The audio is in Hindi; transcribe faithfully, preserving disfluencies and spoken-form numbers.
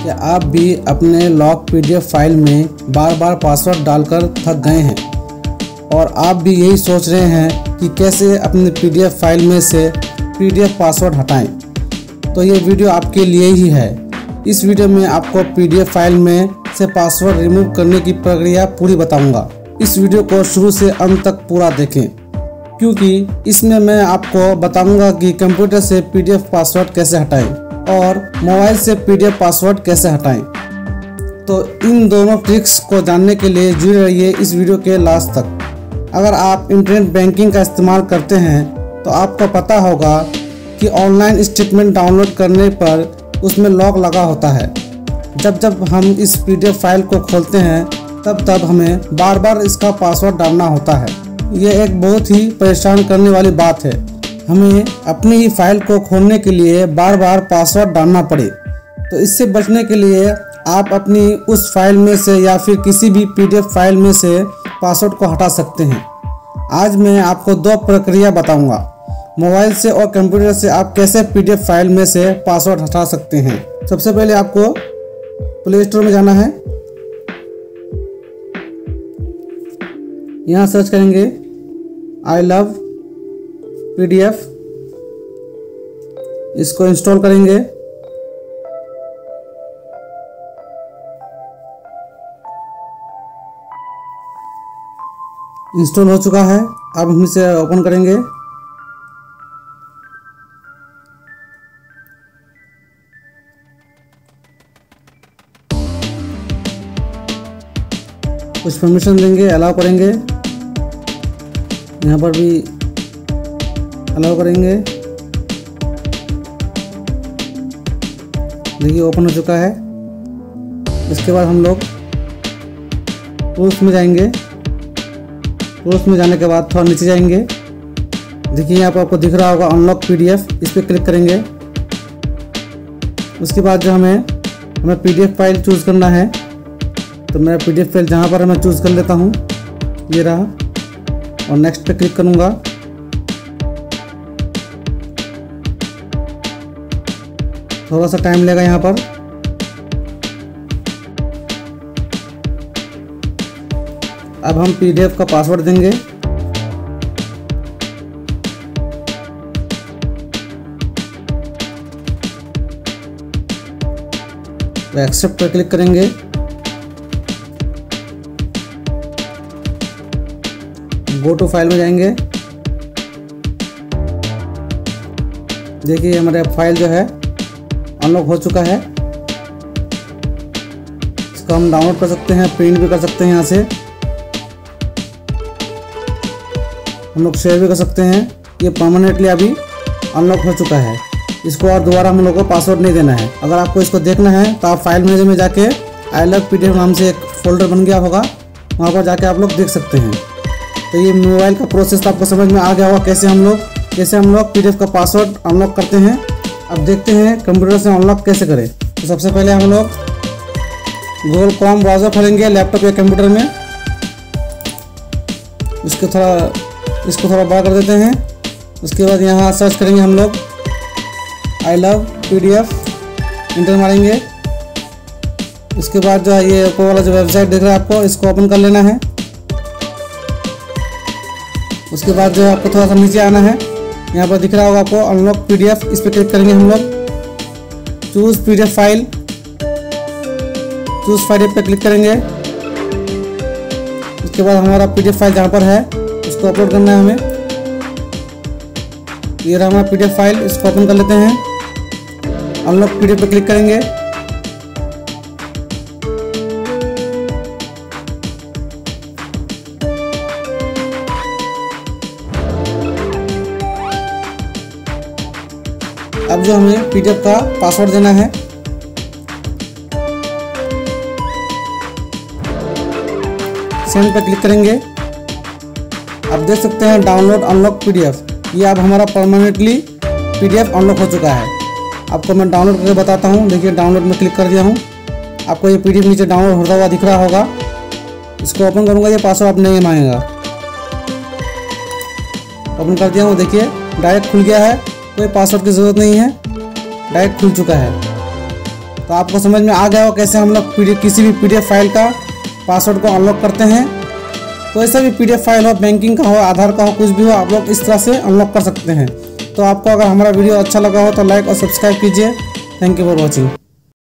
क्या आप भी अपने लॉक पीडीएफ फाइल में बार बार पासवर्ड डालकर थक गए हैं और आप भी यही सोच रहे हैं कि कैसे अपने पीडीएफ फाइल में से पीडीएफ पासवर्ड हटाएं? तो ये वीडियो आपके लिए ही है। इस वीडियो में आपको पीडीएफ फाइल में से पासवर्ड रिमूव करने की प्रक्रिया पूरी बताऊंगा। इस वीडियो को शुरू से अंत तक पूरा देखें, क्योंकि इसमें मैं आपको बताऊंगा कि कंप्यूटर से पीडीएफ पासवर्ड कैसे हटाएं और मोबाइल से पीडीएफ पासवर्ड कैसे हटाएं। तो इन दोनों ट्रिक्स को जानने के लिए जुड़े रहिए इस वीडियो के लास्ट तक। अगर आप इंटरनेट बैंकिंग का इस्तेमाल करते हैं तो आपको पता होगा कि ऑनलाइन स्टेटमेंट डाउनलोड करने पर उसमें लॉक लगा होता है। जब जब हम इस पीडीएफ फाइल को खोलते हैं तब तब हमें बार बार इसका पासवर्ड डालना होता है। यह एक बहुत ही परेशान करने वाली बात है। हमें अपनी ही फाइल को खोलने के लिए बार बार पासवर्ड डालना पड़े। तो इससे बचने के लिए आप अपनी उस फाइल में से या फिर किसी भी पीडीएफ फाइल में से पासवर्ड को हटा सकते हैं। आज मैं आपको दो प्रक्रिया बताऊंगा, मोबाइल से और कंप्यूटर से आप कैसे पीडीएफ फाइल में से पासवर्ड हटा सकते हैं। सबसे पहले आपको प्ले स्टोर में जाना है। यहाँ सर्च करेंगे आई लव पीडीएफ, इसको इंस्टॉल करेंगे। इंस्टॉल हो चुका है। अब हम इसे ओपन करेंगे। कुछ परमिशन देंगे, अलाउ करेंगे। यहाँ पर भी अलाउ करेंगे। देखिए ओपन हो चुका है। इसके बाद हम लोग टूल्स में जाएंगे। टूल्स में जाने के बाद थोड़ा नीचे जाएंगे। देखिए यहाँ पर आपको दिख रहा होगा अनलॉक पीडीएफ, इस पर क्लिक करेंगे। उसके बाद जो हमें हमें पीडीएफ फाइल चूज़ करना है, तो मेरा पीडीएफ फाइल जहाँ पर है मैं चूज़ कर लेता हूँ, ये रहा, और नेक्स्ट पे क्लिक करूँगा। थोड़ा सा टाइम लेगा यहाँ पर। अब हम पीडीएफ का पासवर्ड देंगे। तो एक्सेप्ट पर क्लिक करेंगे। गो टू फाइल में जाएंगे। देखिए हमारे फाइल जो है अनलॉक हो चुका है। इसको हम डाउनलोड कर सकते हैं, प्रिंट भी कर सकते हैं। यहाँ से हम लोग शेयर भी कर सकते हैं। ये परमानेंटली अभी अनलॉक हो चुका है। इसको और दोबारा हम लोग को पासवर्ड नहीं देना है। अगर आपको इसको देखना है तो आप फाइल मैनेजर में जाके आई लव पीडीएफ नाम से एक फोल्डर बन गया होगा, वहाँ पर जाके आप लोग देख सकते हैं। तो ये मोबाइल का प्रोसेस आपको समझ में आ गया होगा, कैसे हम लोग कैसे हम लोग पीडीएफ का पासवर्ड अनलॉक करते हैं। अब देखते हैं कंप्यूटर से अनलॉक कैसे करें। तो सबसे पहले हम लोग गूगल क्रोम ब्राउज़र खोलेंगे लैपटॉप या कंप्यूटर में। इसको थोड़ा इसको थोड़ा बड़ा कर देते हैं। उसके बाद यहाँ सर्च करेंगे हम लोग आई लव पीडीएफ, इंटर मारेंगे। उसके बाद जो है ये ऊपर वाला जो वेबसाइट दिख रहा है आपको, इसको ओपन कर लेना है। उसके बाद जो है आपको थोड़ा सा नीचे आना है। यहाँ पर दिख रहा होगा आपको अनलॉक पीडीएफ, इस पर क्लिक करेंगे हम लोग। Choose PDF file, choose file पे क्लिक करेंगे। उसके बाद हमारा पीडीएफ फाइल जहाँ पर है उसको अपलोड करना है हमें। ये रहा हमारा पीडीएफ फाइल, इसको ओपन कर लेते हैं। अनलॉक पीडीएफ पे क्लिक करेंगे। अब जो हमें पीडीएफ का पासवर्ड देना है, सेंड पर क्लिक करेंगे। आप देख सकते हैं डाउनलोड अनलॉक पीडीएफ, ये अब हमारा परमानेंटली पीडीएफ अनलॉक हो चुका है। आपको मैं डाउनलोड करके बताता हूँ। देखिए डाउनलोड में क्लिक कर दिया हूँ। आपको ये पीडीएफ नीचे डाउनलोड होता हुआ दिख रहा होगा। इसको ओपन करूँगा, ये पासवर्ड आप नहीं मांगेगा। ओपन कर दिया हूँ। देखिए डायरेक्ट खुल गया है, कोई पासवर्ड की ज़रूरत नहीं है, डायरेक्ट खुल चुका है। तो आपको समझ में आ गया हो कैसे हम लोग पीडीएफ किसी भी पीडीएफ फाइल का पासवर्ड को अनलॉक करते हैं। कोई सा भी पीडीएफ फाइल हो, बैंकिंग का हो, आधार का हो, कुछ भी हो, आप लोग इस तरह से अनलॉक कर सकते हैं। तो आपको अगर हमारा वीडियो अच्छा लगा हो तो लाइक और सब्सक्राइब कीजिए। Thank you for watching.